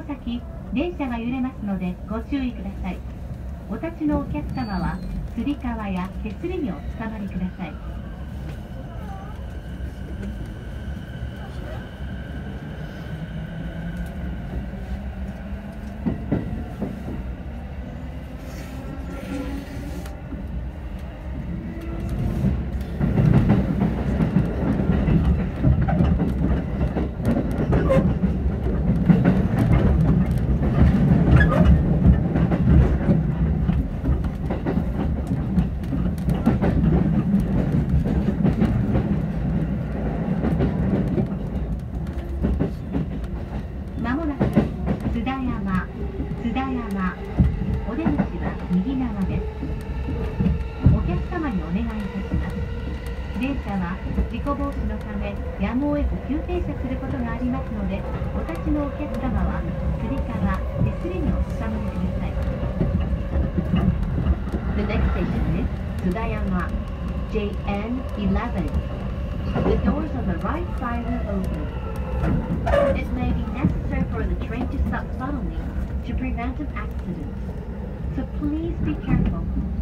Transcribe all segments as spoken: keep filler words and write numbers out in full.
先電車が揺れますのでご注意ください。お立ちのお客様はつり革や手すりにおつかまりください。まもなく津田山、津田山、お出口は右側です。お客様にお願いいたします。電車は事故防止のためやむを得ず急停車することがありますので、お立ちのお客様はつり革、手すりにおつかまりください。The next station is Tsudayama, J N eleven. The doors on the right side will open. It may be necessary for the train to stop suddenly to prevent an accident. So please be careful.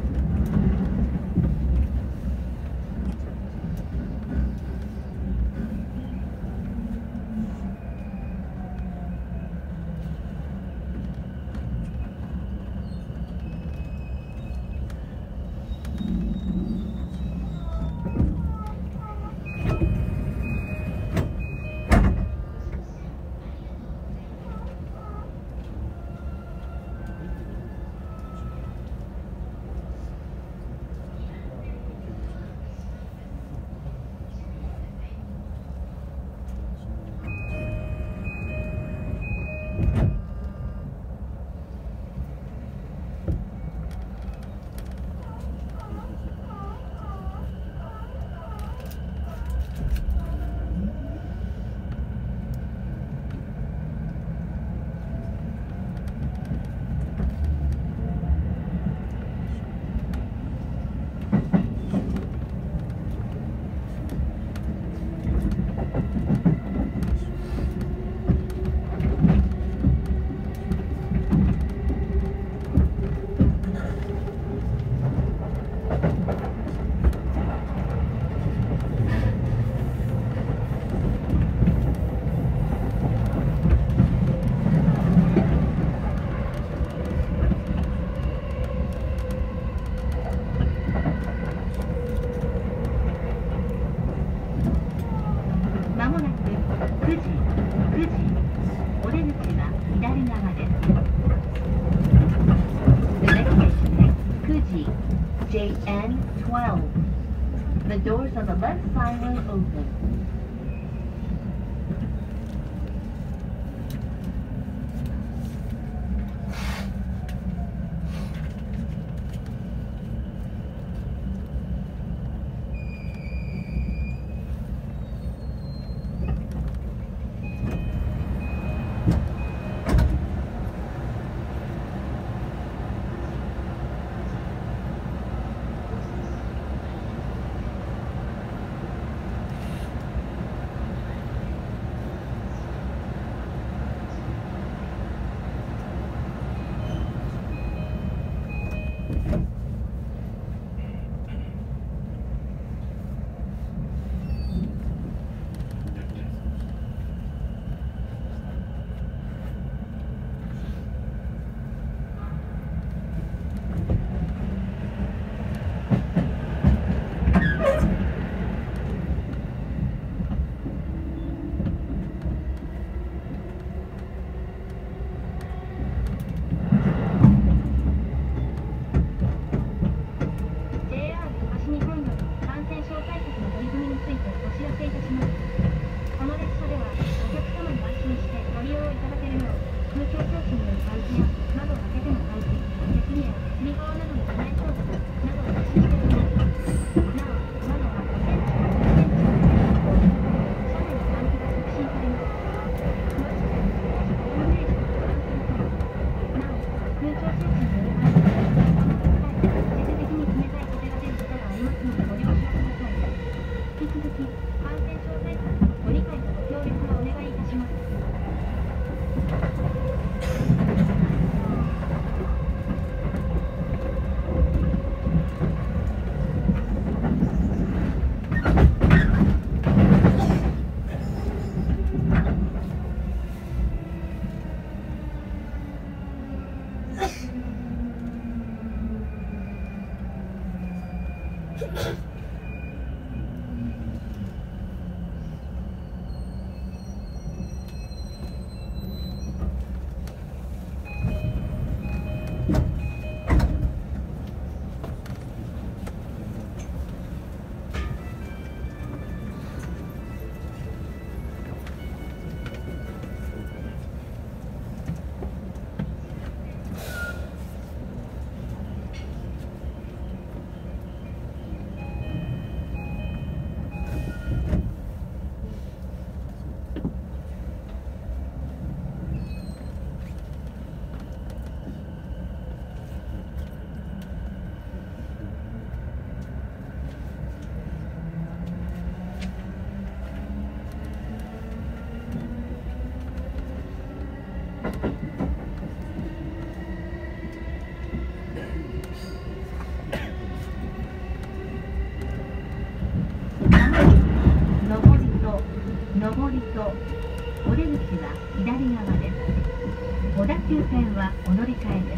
ジェイエヌじゅうに The doors on the left side will open. Thank you. 上りとお出口は左側です。小田急線はお乗り換えです。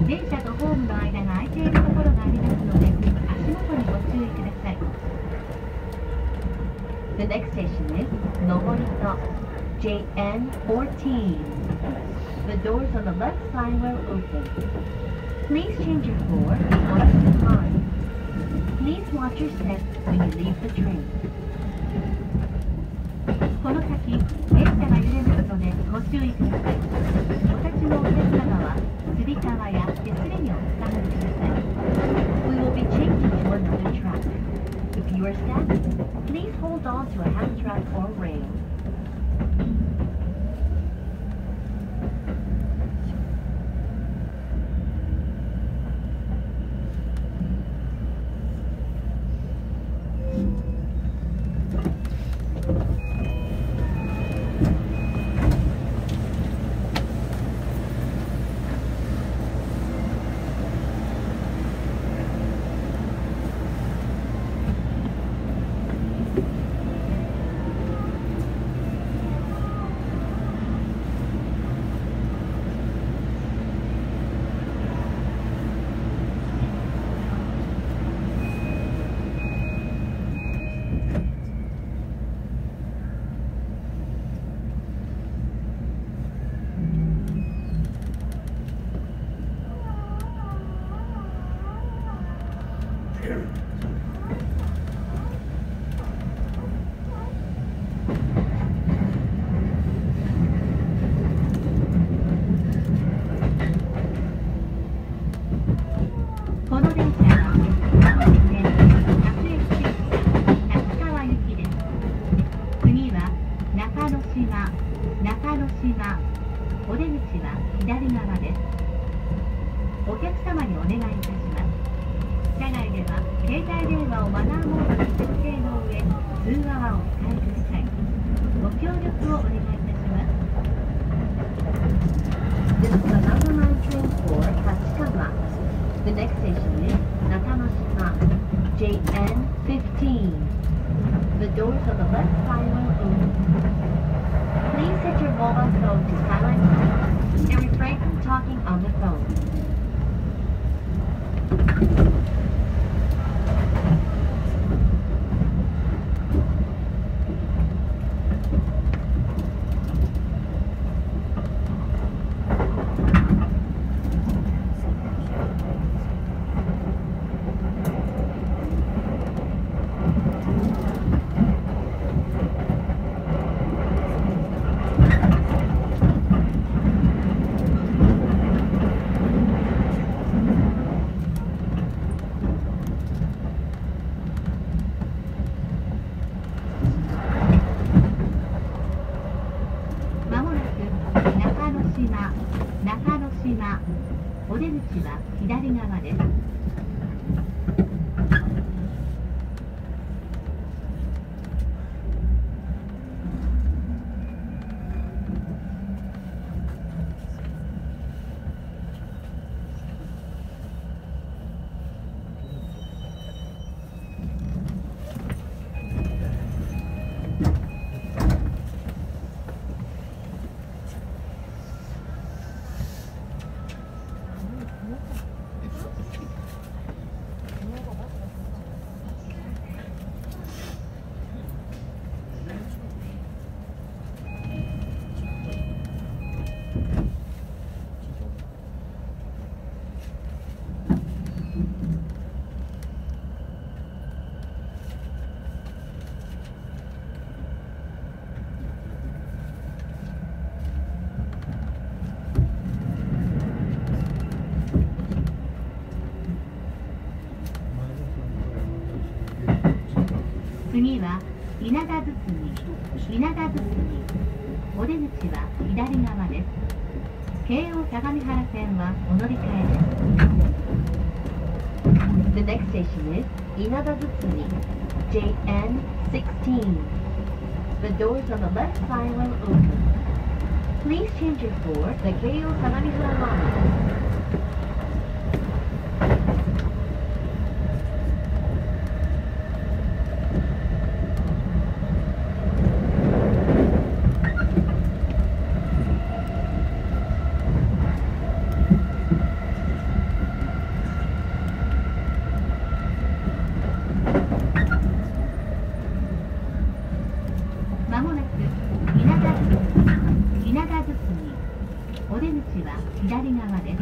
電車とホームの間が空いているところがありますので、足元にご注意ください。The next station is Noborito J N fourteen. The doors on the left side will open. Please change your floor before the time. Please watch your step when you leave the train. この先、電車が揺れますのでご注意ください。お立ちのお客様は、つり革や手すりにおつかまりください。We will be changing to another track. If you are standing, please hold on to a hand track or rail. お出口は左側です。お客様にお願いいたします。車内では携帯電話をマナーモードに設定の上、通話はお控えください。ご協力をお願いいたします。This is the number nine train for Hachikama. The next station is Nakanoshima J N fifteen. The doors on the left side will open. Please set your mobile phone to silent mode and refrain from talking on the phone. 中之島お出口は左側です。 次は稲田堤、稲田堤。お出口は左側です。京王相模原線はお乗り換えです。The next station is Inadazutsumi, J N sixteen. The doors on the left side will open. Please change your floor to the Keio Sagamihara line. まもなく稲田堤、稲田堤。お出口は左側です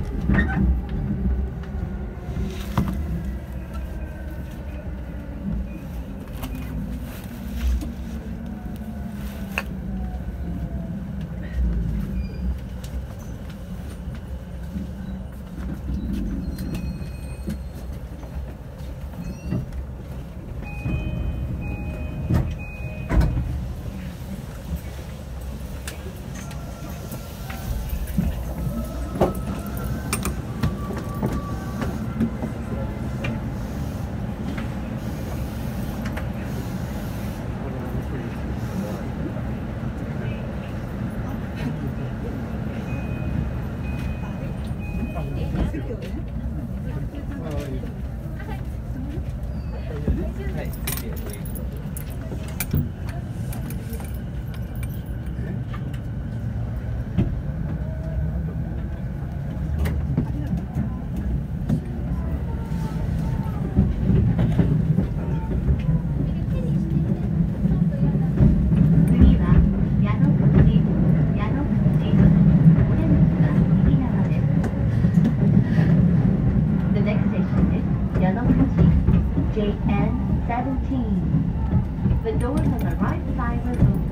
。J N seventeen. The doors on the right side will open.